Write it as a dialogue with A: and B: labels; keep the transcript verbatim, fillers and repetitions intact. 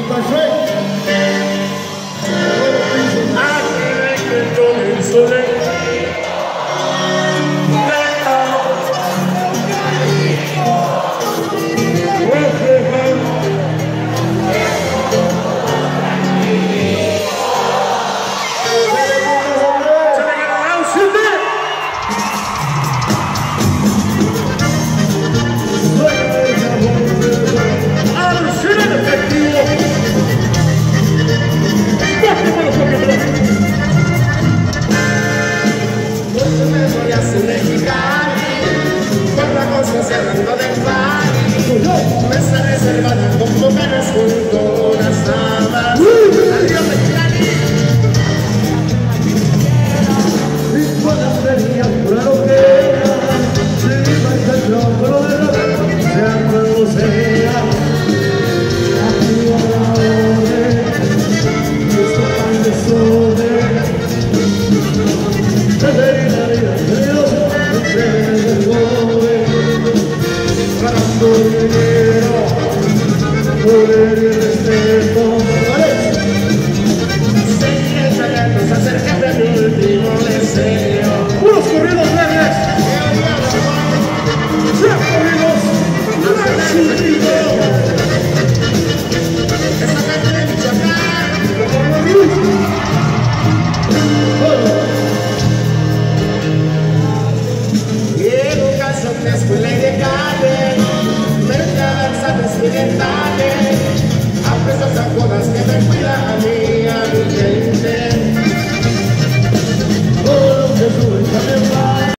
A: Cerrando del party, me está reservando con mujeres junto a las damas. Adiós de Chani. Y cuando venías por la hoguera, se iba el cachorro de la vez, sea cuando sea. Aquí a la orden, esto tan desorden. Desde la vida de Dios, entre el joven. Ganando dinero por el